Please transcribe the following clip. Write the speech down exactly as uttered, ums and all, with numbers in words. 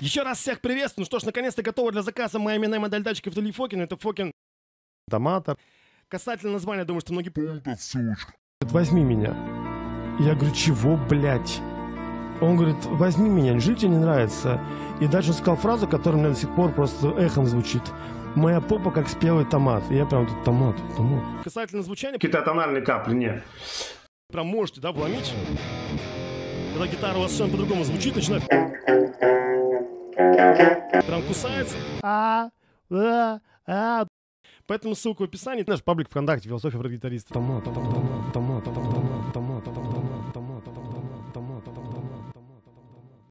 Еще раз всех приветствую. Ну что ж, наконец-то готова для заказа моя именная модель датчиков Дели Фокин. Это Фокин Томатор. Касательно названия, думаю, что многие помнят эту ссылочку. Возьми меня. Я говорю, чего, блядь? Он говорит, возьми меня, неужели тебе не нравится? И дальше он сказал фразу, которая у меня до сих пор просто эхом звучит. Моя попа как спелый томат. И я прям тут томат, томат. Касательно звучания, какие-то тональные капли, нет. Прям можете, да, вломить. Когда гитара у вас совершенно по-другому звучит, начинает... Прям кусается. А, а, а. Поэтому ссылка в описании. Наш паблик ВКонтакте, философия про гитариста. Томат, томат, томат, томат, томат.